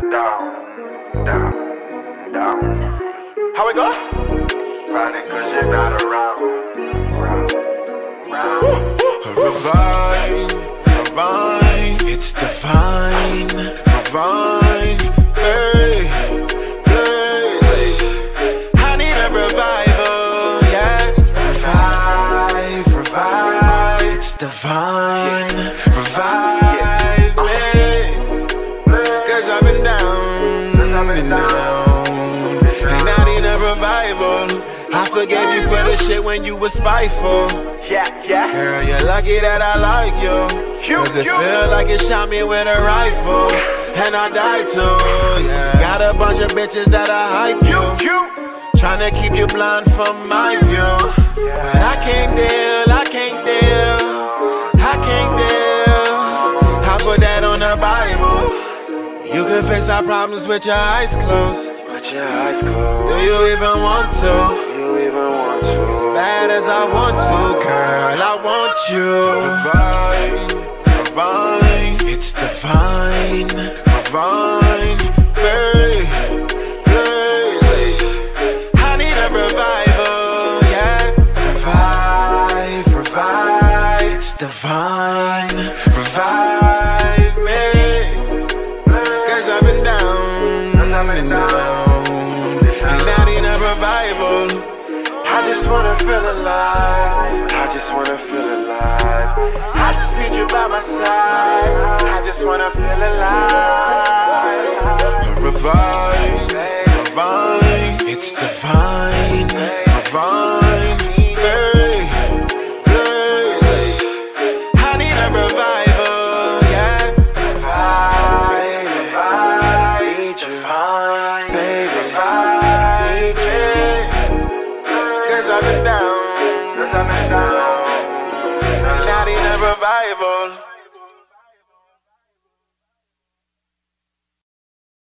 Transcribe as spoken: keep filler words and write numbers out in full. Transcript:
down, down, down. How we go? Riding cause you're not around. Round, round. Revive, revive, it's divine, divine, hey, hey. I need a revival, yes. Revive, revive, it's divine, revive me. Cause I've been down, and down, and I need a revival. I forgave you for the shit when you was spiteful. Yeah, yeah. Girl, you're lucky that I like you. Cause it feel like it shot me with a rifle, and I died too, yeah. Got a bunch of bitches that I hype you, tryna keep you blind from my view. But I can't deal, I can't deal, I can't deal. I put that on the Bible. You can fix our problems with your eyes closed. With your eyes closed. Do you even want to? Do you even want to? As bad as I want to, girl, I want you. Divine, divine, it's divine, divine, hey, hey. I need a revival, yeah. Revive, revive, it's divine, revive me. Cause I've been down, and down, and I need a revival. I just wanna feel alive. I just wanna feel alive. I just need you by my side. I just wanna feel alive. Revive, revive, it's divine, divine, hey, hey. I need a revival, yeah. Revive, revive, It's divine, revive, cause I've been down, cause I've been down. and I need a revival.